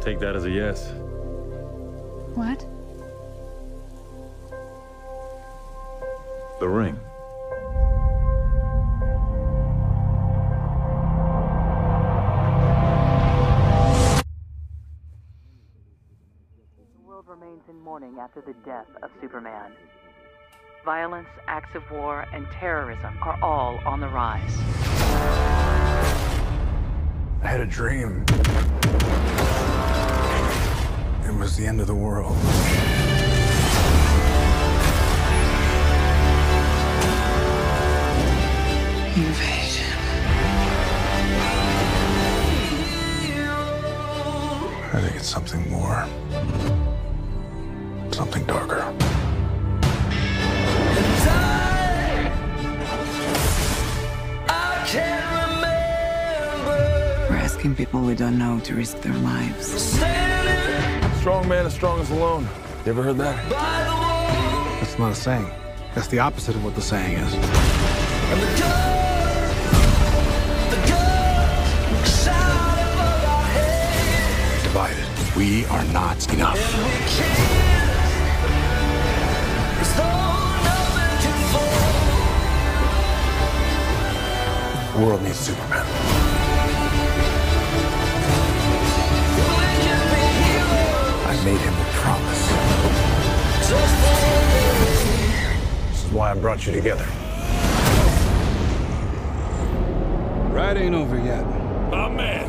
take that as a yes. What? The ring. The world remains in mourning after the death of Superman. Violence, acts of war, and terrorism are all on the rise. I had a dream. It was the end of the world. Invasion. I think it's something more. Something darker. We're asking people we don't know to risk their lives. Strong man is strongest alone. You ever heard that? That's not a saying. That's the opposite of what the saying is. Divided, we are not enough. The world needs Superman. I made him a promise. This is why I brought you together. Ride ain't over yet. My man.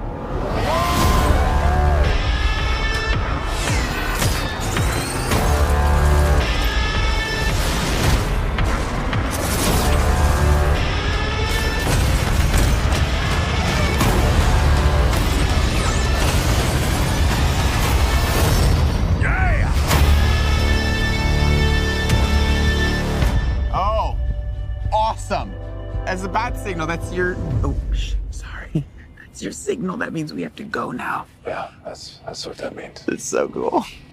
Oh, awesome. As a bat signal, that's your... Oh, sorry. That's your signal. That means we have to go now. Yeah, that's what that means. It's so cool.